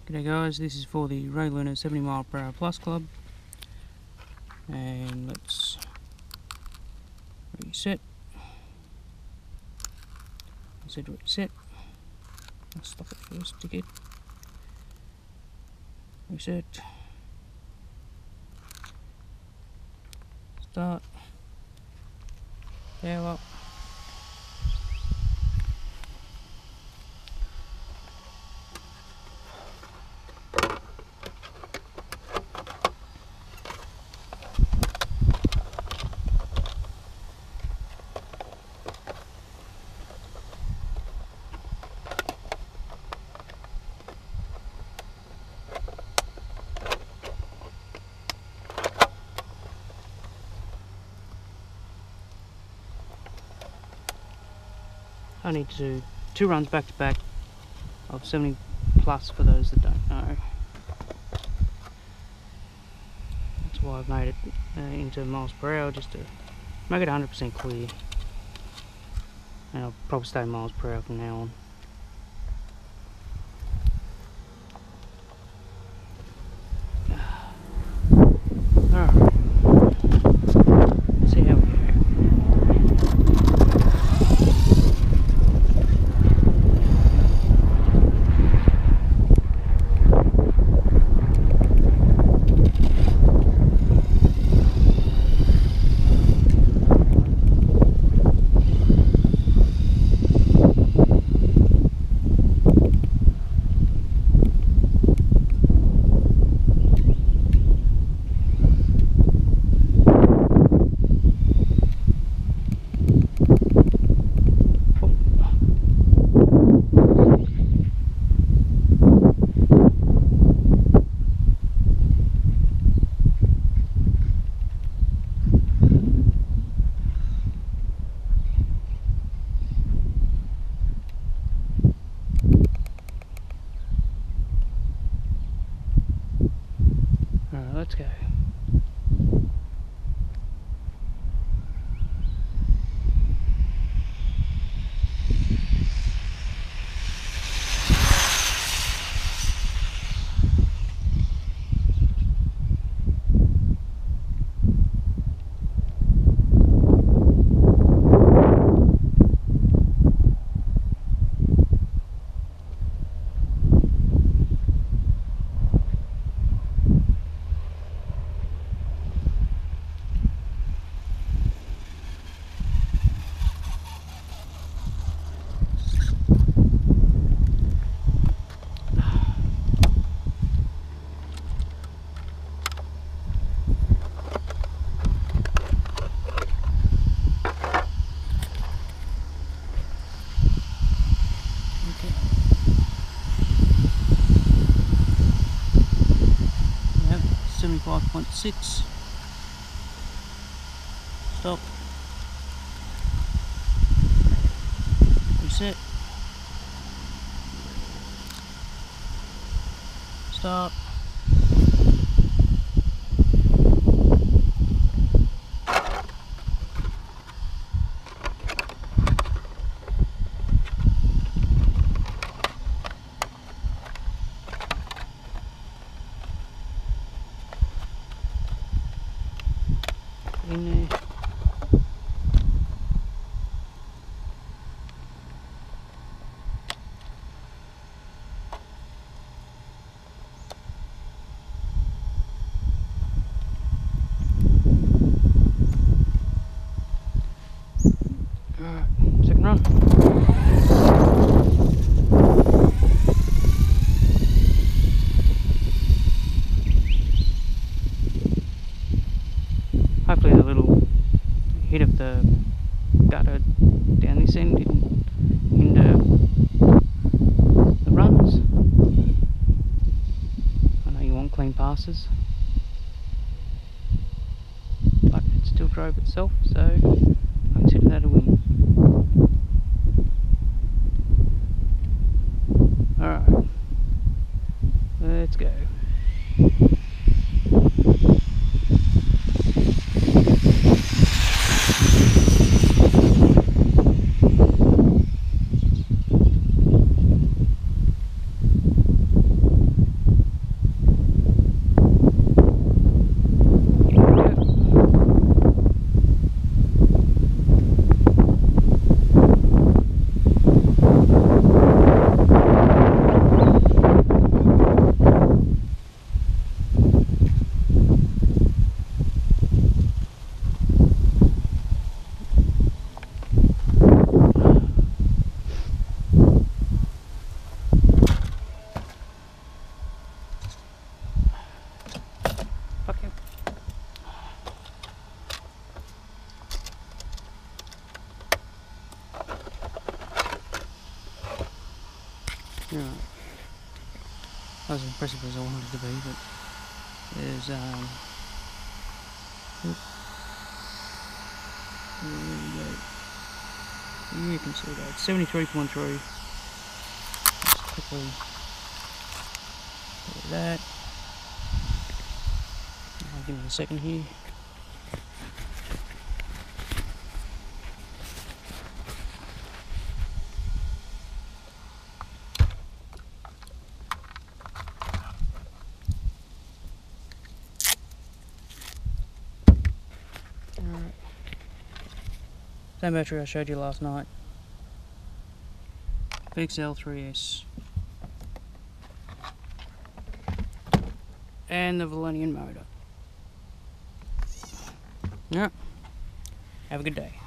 G'day guys, this is for the Ray Lunar 70 mile per hour plus club, and let's reset. I said reset. I'll stop it first, ticket. Reset. Start. Power up. I need to do 2 runs back to back of 70 plus for those that don't know. That's why I've made it into miles per hour, just to make it 100% clear. And I'll probably stay miles per hour from now on. Alright, let's see how we go. Alright, let's go. Yep, 75.6. Stop. Reset. Start. In there. Alright, second run. Hopefully the little hit of the gutter down this end didn't hinder the runs. I know you want clean passes, but it still drove itself, so I consider that a win. Alright, let's go. Right. Not as impressive as I wanted it to be, but there's you can see that 73.3. Just quickly do that. I'll give me a second here. Alright. Same battery I showed you last night. VXL3S. And the Valenian motor. Yep. Have a good day.